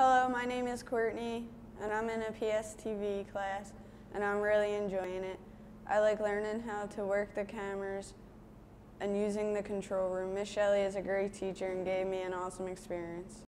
Hello, my name is Courtney, and I'm in a PSTV class, and I'm really enjoying it. I like learning how to work the cameras and using the control room. Miss Shelley is a great teacher and gave me an awesome experience.